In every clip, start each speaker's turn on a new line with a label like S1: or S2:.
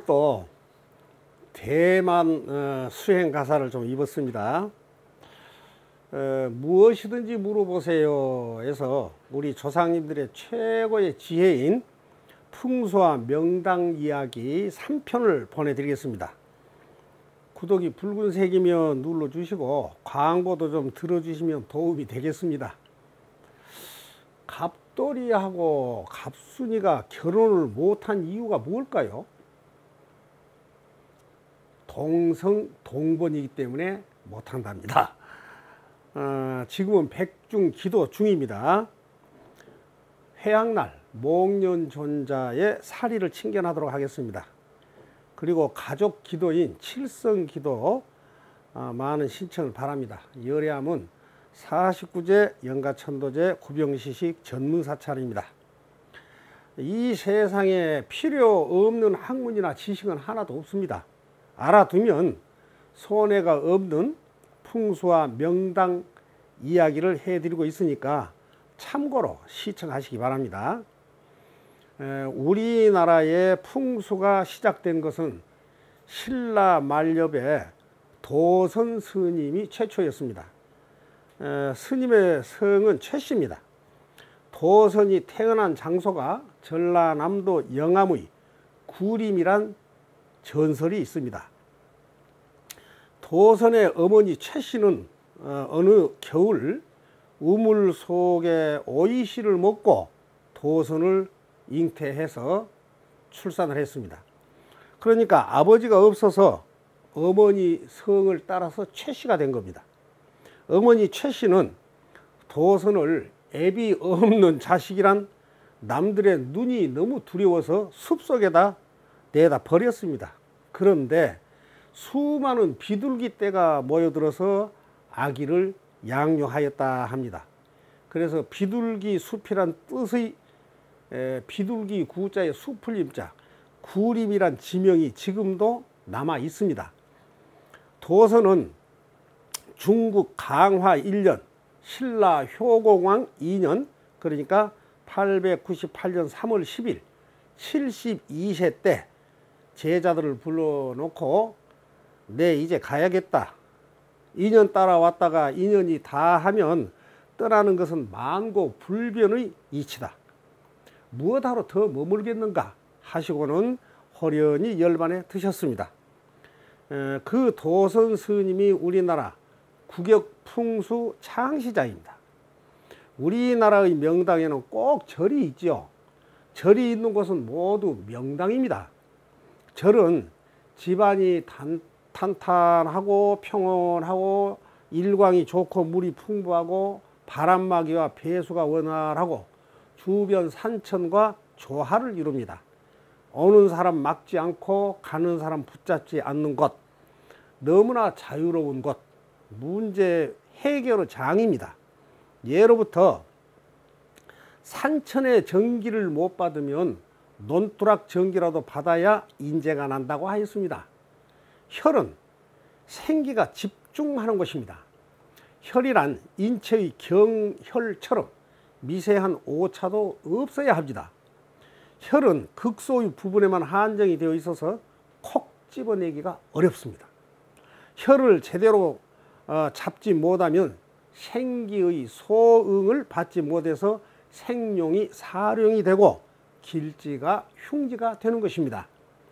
S1: 오늘은 또 대만 수행 가사를 좀 입었습니다. 무엇이든지 물어보세요 에서 우리 조상님들의 최고의 지혜인 풍수와 명당 이야기 3편을 보내드리겠습니다. 구독이 붉은색이면 눌러주시고 광고도 좀 들어주시면 도움이 되겠습니다. 갑돌이하고 갑순이가 결혼을 못한 이유가 뭘까요? 동성동본이기 때문에 못한답니다. 지금은 백중기도 중입니다. 회양날 목련존자의 사리를 칭견하도록 하겠습니다. 그리고 가족 기도인 칠성기도 많은 신청을 바랍니다. 열애함은 49제 영가천도제 구병시식 전문사찰입니다. 이 세상에 필요 없는 학문이나 지식은 하나도 없습니다. 알아두면 손해가 없는 풍수와 명당 이야기를 해드리고 있으니까 참고로 시청하시기 바랍니다. 우리나라의 풍수가 시작된 것은 신라 말엽의 도선 스님이 최초였습니다. 스님의 성은 최씨입니다. 도선이 태어난 장소가 전라남도 영암의 구림이란 전설이 있습니다. 도선의 어머니 최씨는 어느 겨울 우물 속에 오이씨를 먹고 도선을 잉태해서 출산을 했습니다. 그러니까 아버지가 없어서 어머니 성을 따라서 최씨가 된 겁니다. 어머니 최씨는 도선을 애비 없는 자식이란 남들의 눈이 너무 두려워서 숲속에다 내다 버렸습니다. 그런데 수많은 비둘기 떼가 모여들어서 아기를 양육하였다 합니다. 그래서 비둘기 숲이란 뜻의 비둘기 구자의 숲을 임자 구림이란 지명이 지금도 남아 있습니다. 도선은 중국 강화 1년 신라 효공왕 2년 그러니까 898년 3월 10일 72세 때 제자들을 불러놓고 내 이제 가야겠다. 2년 따라왔다가 2년이 다 하면 떠나는 것은 만고 불변의 이치다. 무엇하러 더 머물겠는가 하시고는 호련히 열반에 드셨습니다. 그 도선 스님이 우리나라 국역풍수 창시자입니다. 우리나라의 명당에는 꼭 절이 있지요. 절이 있는 곳은 모두 명당입니다. 절은 집안이 탄탄하고 평온하고 일광이 좋고 물이 풍부하고 바람막이와 배수가 원활하고 주변 산천과 조화를 이룹니다. 오는 사람 막지 않고 가는 사람 붙잡지 않는 곳, 너무나 자유로운 곳, 문제 해결의 장입니다. 예로부터 산천의 전기를 못 받으면 논두락 전기라도 받아야 인재가 난다고 하였습니다. 혈은 생기가 집중하는 것입니다. 혈이란 인체의 경혈처럼 미세한 오차도 없어야 합니다. 혈은 극소의 부분에만 한정이 되어 있어서 콕 집어내기가 어렵습니다. 혈을 제대로 잡지 못하면 생기의 소응을 받지 못해서 생룡이 사룡이 되고 길지가 흉지가 되는 것입니다.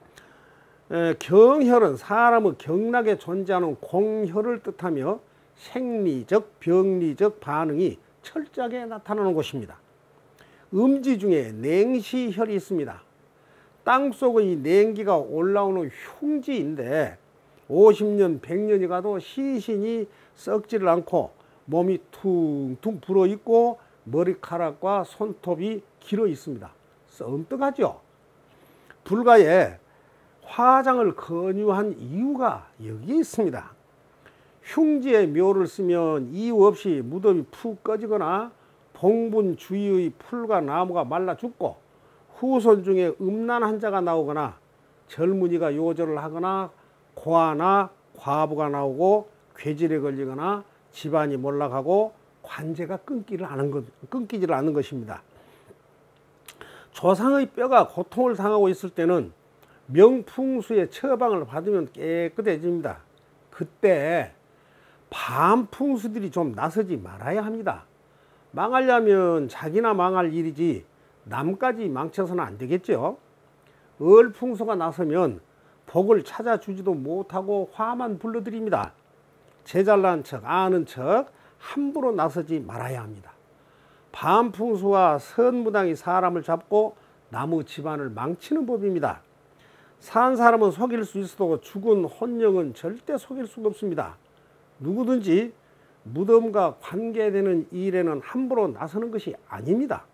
S1: 경혈은 사람의 경락에 존재하는 공혈을 뜻하며 생리적, 병리적 반응이 철저하게 나타나는 곳입니다. 음지 중에 냉시혈이 있습니다. 땅속의 냉기가 올라오는 흉지인데 50년, 100년이 가도 시신이 썩지를 않고 몸이 퉁퉁 불어있고 머리카락과 손톱이 길어 있습니다. 썸뜩하죠. 불가에 화장을 권유한 이유가 여기에 있습니다. 흉지에 묘를 쓰면 이유 없이 무덤이 푹 꺼지거나 봉분 주위의 풀과 나무가 말라 죽고 후손 중에 음란 환자가 나오거나 젊은이가 요절을 하거나 고아나 과부가 나오고 괴질에 걸리거나 집안이 몰락하고 관제가 끊기지를 않는 것입니다. 조상의 뼈가 고통을 당하고 있을 때는 명풍수의 처방을 받으면 깨끗해집니다. 그때 반풍수들이 좀 나서지 말아야 합니다. 망하려면 자기나 망할 일이지 남까지 망쳐서는 안 되겠죠. 을풍수가 나서면 복을 찾아주지도 못하고 화만 불러들입니다. 제잘난 척 아는 척 함부로 나서지 말아야 합니다. 반풍수와 선무당이 사람을 잡고 나무 집안을 망치는 법입니다. 산 사람은 속일 수 있어도 죽은 혼령은 절대 속일 수가 없습니다. 누구든지 무덤과 관계되는 일에는 함부로 나서는 것이 아닙니다.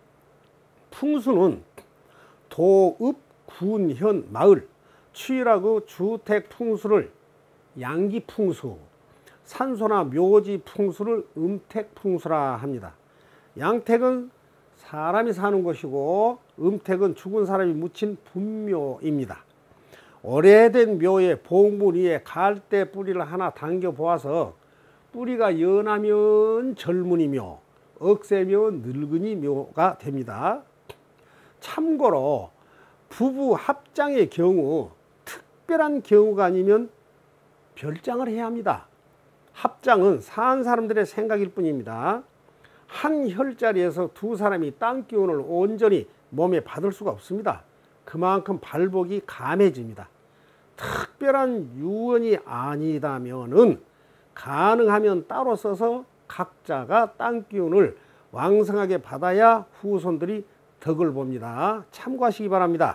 S1: 풍수는 도읍, 군, 현, 마을, 취일하고 주택 풍수를 양기 풍수, 산소나 묘지 풍수를 음택 풍수라 합니다. 양택은 사람이 사는 곳이고 음택은 죽은 사람이 묻힌 분묘입니다. 오래된 묘에 봉분 위에 갈대 뿌리를 하나 당겨 보아서 뿌리가 연하면 젊은이 묘, 억세면 늙은이 묘가 됩니다. 참고로 부부 합장의 경우 특별한 경우가 아니면 별장을 해야 합니다. 합장은 산 사람들의 생각일 뿐입니다. 한 혈자리에서 두 사람이 땅 기운을 온전히 몸에 받을 수가 없습니다. 그만큼 발복이 감해집니다. 특별한 유언이 아니다면은 가능하면 따로 써서 각자가 땅 기운을 왕성하게 받아야 후손들이 덕을 봅니다. 참고하시기 바랍니다.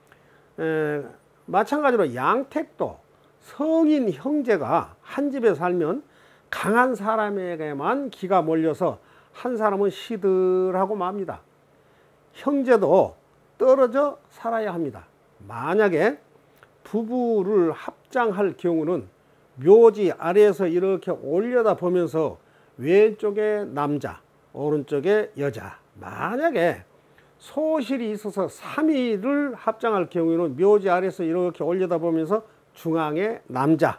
S1: 마찬가지로 양택도 성인 형제가 한 집에 살면 강한 사람에게만 기가 몰려서 한 사람은 시들하고 맙니다. 형제도 떨어져 살아야 합니다. 만약에 부부를 합장할 경우는 묘지 아래에서 이렇게 올려다 보면서 왼쪽에 남자, 오른쪽에 여자, 만약에 소실이 있어서 3일을 합장할 경우에는 묘지 아래에서 이렇게 올려다 보면서 중앙에 남자,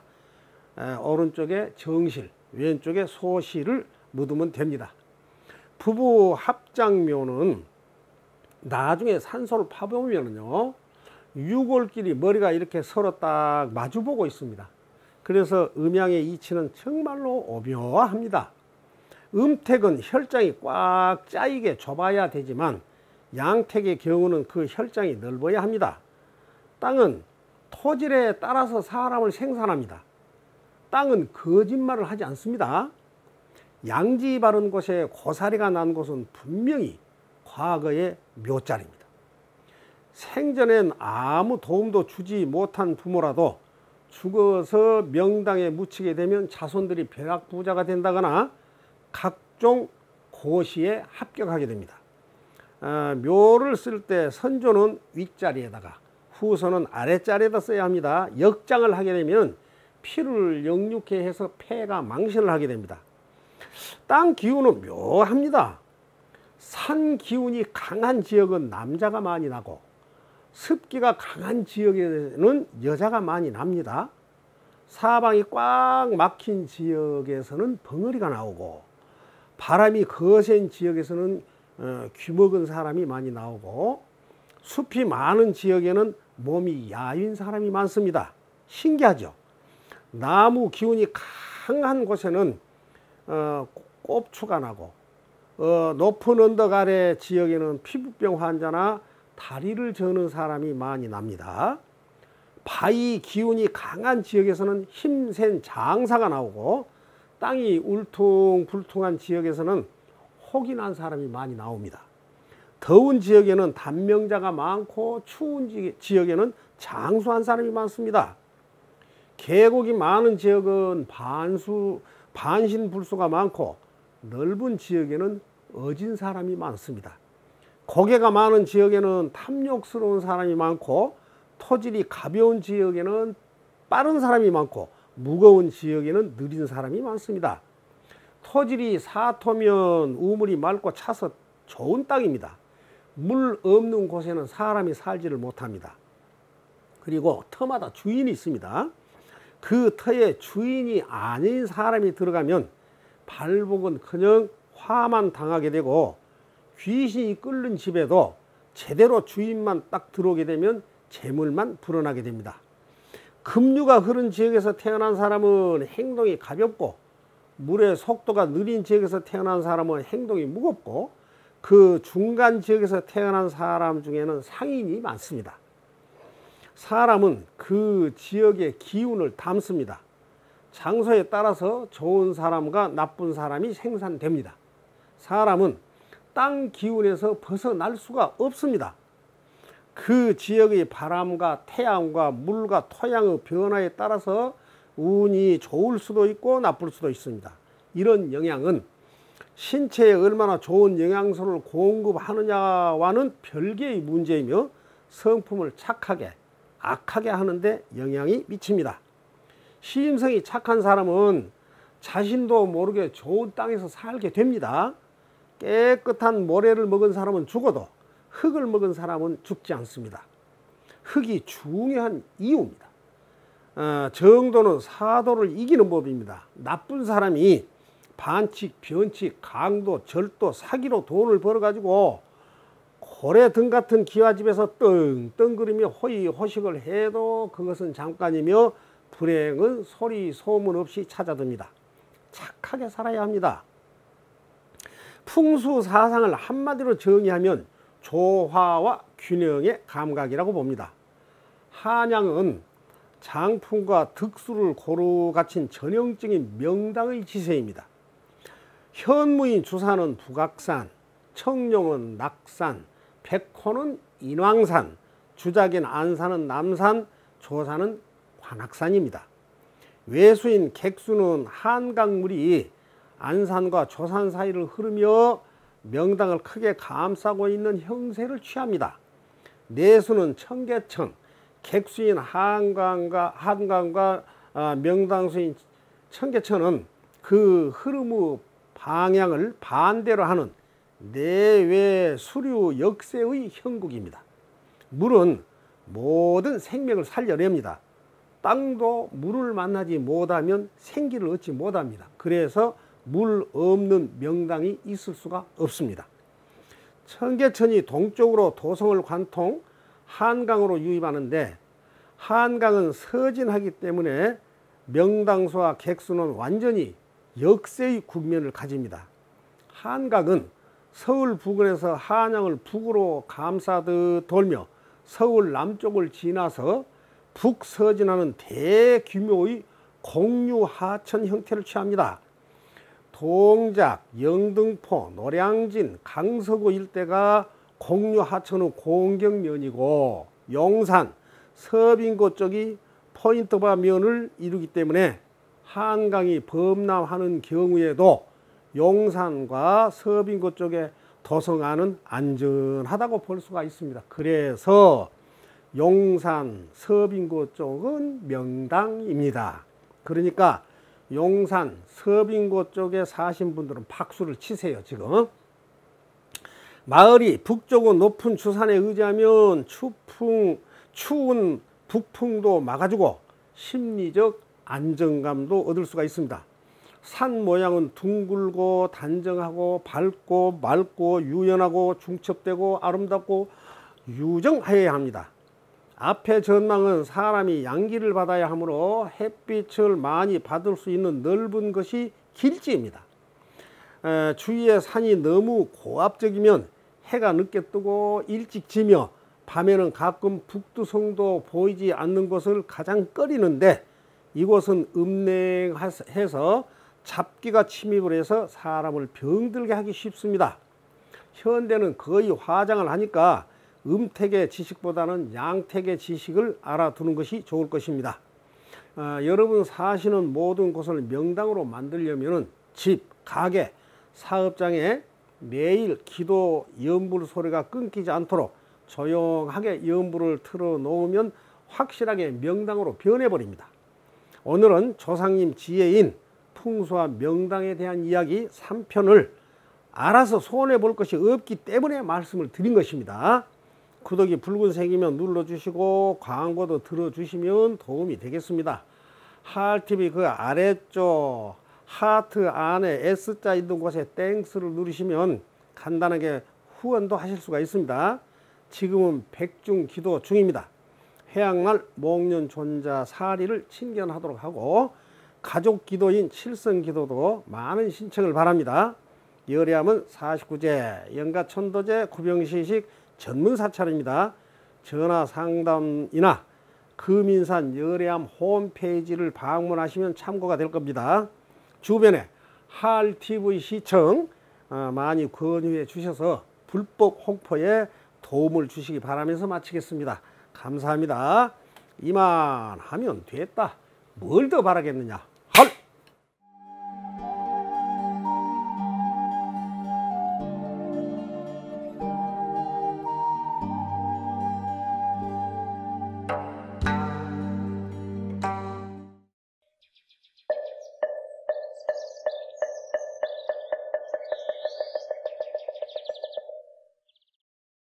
S1: 오른쪽에 정실, 왼쪽에 소실을 묻으면 됩니다. 부부 합장묘는 나중에 산소를 파보면요, 유골끼리 머리가 이렇게 서로 딱 마주보고 있습니다. 그래서 음양의 이치는 정말로 오묘합니다. 음택은 혈장이 꽉 짜이게 좁아야 되지만 양택의 경우는 그 혈장이 넓어야 합니다. 땅은 토질에 따라서 사람을 생산합니다. 땅은 거짓말을 하지 않습니다. 양지 바른 곳에 고사리가 난 곳은 분명히 과거의 묘자리입니다. 생전엔 아무 도움도 주지 못한 부모라도 죽어서 명당에 묻히게 되면 자손들이 벼락부자가 된다거나 각종 고시에 합격하게 됩니다. 묘를 쓸 때 선조는 윗자리에다가 후손은 아랫자리에다 써야 합니다. 역장을 하게 되면 피를 역류케 해서 폐가 망신을 하게 됩니다. 땅 기운은 묘합니다. 산 기운이 강한 지역은 남자가 많이 나고 습기가 강한 지역에는 여자가 많이 납니다. 사방이 꽉 막힌 지역에서는 벙어리가 나오고 바람이 거센 지역에서는 귀먹은 사람이 많이 나오고 숲이 많은 지역에는 몸이 야윈 사람이 많습니다. 신기하죠? 나무 기운이 강한 곳에는 꼽추가 나고 높은 언덕 아래 지역에는 피부병 환자나 다리를 저는 사람이 많이 납니다. 바위 기운이 강한 지역에서는 힘센 장사가 나오고 땅이 울퉁불퉁한 지역에서는 혹이 난 사람이 많이 나옵니다. 더운 지역에는 단명자가 많고 추운 지역에는 장수한 사람이 많습니다. 계곡이 많은 지역은 반신불수가 많고 넓은 지역에는 어진 사람이 많습니다. 고개가 많은 지역에는 탐욕스러운 사람이 많고 토질이 가벼운 지역에는 빠른 사람이 많고 무거운 지역에는 느린 사람이 많습니다. 토질이 사토면 우물이 맑고 차서 좋은 땅입니다. 물 없는 곳에는 사람이 살지를 못합니다. 그리고 터마다 주인이 있습니다. 그 터에 주인이 아닌 사람이 들어가면 발복은커녕 화만 당하게 되고 귀신이 끓는 집에도 제대로 주인만 딱 들어오게 되면 재물만 불어나게 됩니다. 급류가 흐른 지역에서 태어난 사람은 행동이 가볍고, 물의 속도가 느린 지역에서 태어난 사람은 행동이 무겁고, 그 중간 지역에서 태어난 사람 중에는 상인이 많습니다. 사람은 그 지역의 기운을 담습니다. 장소에 따라서 좋은 사람과 나쁜 사람이 생산됩니다. 사람은 땅 기운에서 벗어날 수가 없습니다. 그 지역의 바람과 태양과 물과 토양의 변화에 따라서 운이 좋을 수도 있고 나쁠 수도 있습니다. 이런 영향은 신체에 얼마나 좋은 영양소를 공급하느냐와는 별개의 문제이며 성품을 착하게, 악하게 하는데 영향이 미칩니다. 시임성이 착한 사람은 자신도 모르게 좋은 땅에서 살게 됩니다. 깨끗한 모래를 먹은 사람은 죽어도 흙을 먹은 사람은 죽지 않습니다. 흙이 중요한 이유입니다. 정도는 사도를 이기는 법입니다. 나쁜 사람이 반칙, 변칙, 강도, 절도, 사기로 돈을 벌어가지고 고래 등 같은 기와집에서 떵떵거리며 호의호식을 해도 그것은 잠깐이며 불행은 소리 소문 없이 찾아듭니다. 착하게 살아야 합니다. 풍수사상을 한마디로 정의하면 조화와 균형의 감각이라고 봅니다. 한양은 장풍과 득수를 고루 갖춘 전형적인 명당의 지세입니다. 현무인 주산은 북악산, 청룡은 낙산, 백호는 인왕산, 주작인 안산은 남산, 조산은 관악산입니다. 외수인 객수는 한강물이 안산과 조산 사이를 흐르며 명당을 크게 감싸고 있는 형세를 취합니다. 내수는 청계천, 객수인 한강과 명당수인 청계천은 그 흐름의 방향을 반대로 하는 내외 수류 역세의 형국입니다. 물은 모든 생명을 살려냅니다. 땅도 물을 만나지 못하면 생기를 얻지 못합니다. 그래서 물 없는 명당이 있을 수가 없습니다. 청계천이 동쪽으로 도성을 관통 한강으로 유입하는데, 한강은 서진하기 때문에 명당수와 객수는 완전히 역세의 국면을 가집니다. 한강은 서울 부근에서 한양을 북으로 감싸듯 돌며 서울 남쪽을 지나서 북서진하는 대규모의 공유하천 형태를 취합니다. 동작, 영등포, 노량진, 강서구 일대가 공유하천의 공경면이고, 용산, 서빙고 쪽이 포인트바 면을 이루기 때문에 한강이 범람하는 경우에도 용산과 서빙고 쪽의 도성안은 안전하다고 볼 수가 있습니다. 그래서 용산, 서빙고 쪽은 명당입니다. 그러니까 용산, 서빙고 쪽에 사신 분들은 박수를 치세요. 지금 마을이 북쪽의 높은 주산에 의지하면 추운 북풍도 막아주고 심리적 안정감도 얻을 수가 있습니다. 산 모양은 둥글고 단정하고 밝고 맑고 유연하고 중첩되고 아름답고 유정하여야 합니다. 앞의 전망은 사람이 양기를 받아야 하므로 햇빛을 많이 받을 수 있는 넓은 것이 길지입니다. 주위의 산이 너무 고압적이면 해가 늦게 뜨고 일찍 지며 밤에는 가끔 북두성도 보이지 않는 곳을 가장 꺼리는데, 이곳은 음냉해서 잡기가 침입을 해서 사람을 병들게 하기 쉽습니다. 현대는 거의 화장을 하니까 음택의 지식보다는 양택의 지식을 알아두는 것이 좋을 것입니다. 여러분 사시는 모든 곳을 명당으로 만들려면 집, 가게, 사업장에 매일 기도 연불 소리가 끊기지 않도록 조용하게 연불을 틀어 놓으면 확실하게 명당으로 변해버립니다. 오늘은 조상님 지혜인 풍수와 명당에 대한 이야기 3편을 알아서 손해볼 것이 없기 때문에 말씀을 드린 것입니다. 구독이 붉은색이면 눌러주시고 광고도 들어주시면 도움이 되겠습니다. 하알TV 그 아래쪽 하트 안에 S자 있는 곳에 땡스를 누르시면 간단하게 후원도 하실 수가 있습니다. 지금은 백중 기도 중입니다. 해양날 목련 존자 사리를 친견하도록 하고 가족 기도인 칠성 기도도 많은 신청을 바랍니다. 열애암은 49제 영가천도제 구병시식 전문 사찰입니다. 전화 상담이나 금인산 열애암 홈페이지를 방문하시면 참고가 될 겁니다. 주변에 할TV 시청 많이 권유해 주셔서 불법 홍보에 도움을 주시기 바라면서 마치겠습니다. 감사합니다. 이만하면 됐다. 뭘 더 바라겠느냐.